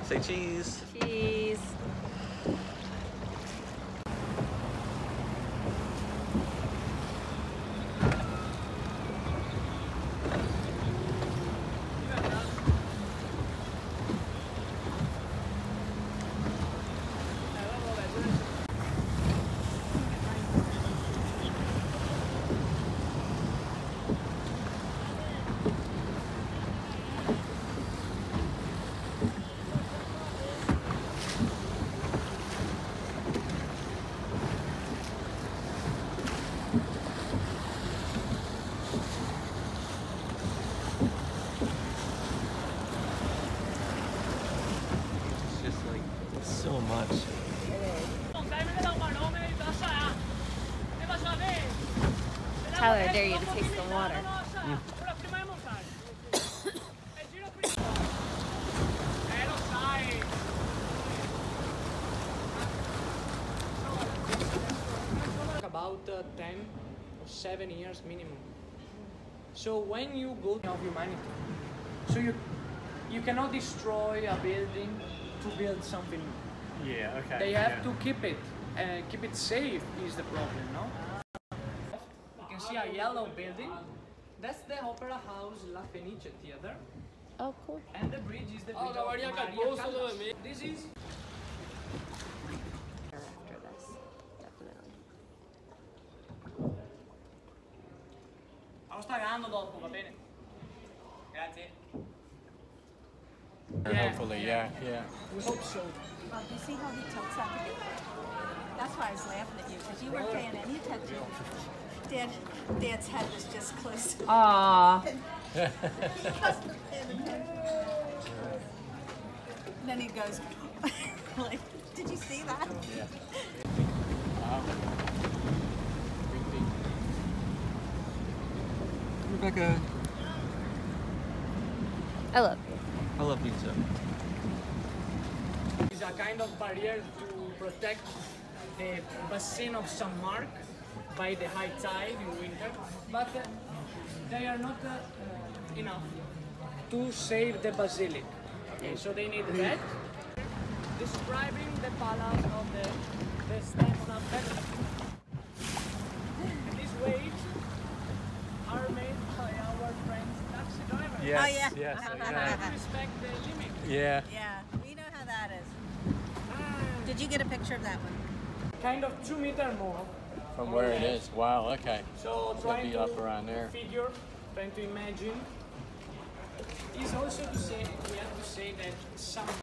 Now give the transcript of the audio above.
Say cheese. Cheese. So much. Tyler, I dare you to taste the water. About 10 or 7 years minimum. So when you go of humanity, so you cannot destroy a building to build something new. Yeah, okay. They have to keep it safe is the problem, no? You can see a yellow building. That's the Opera House La Fenice Theater. Oh, cool. And the bridge is the bridge of Maria Callas. This is After this, definitely. Lo sta pagando dopo, va bene? Grazie. Hopefully, yeah. We hope so. Well, do you see how he tilts that to get That's why I was laughing at you, because you weren't paying any attention. Dad's head was just close to Aww. Then he goes, like, did you see that? Yeah. Wow. Creepy. Rebecca. I love you. I love pizza. It's a kind of barrier to protect the basin of San Mark by the high tide in winter, but they are not enough to save the basilic. Okay, so they need that. Describing the palace of the Stefano Palace. And these waves are made by our friends taxi drivers. Yes, Oh, yeah. yes, They exactly. respect the limit. Yeah. Yeah, we know how that is. Did you get a picture of that one? Kind of 2 meters more. From or where it less. is. Wow, okay. So It's gonna trying be to up around there. figure, trying to imagine, is also to say, we have to say that some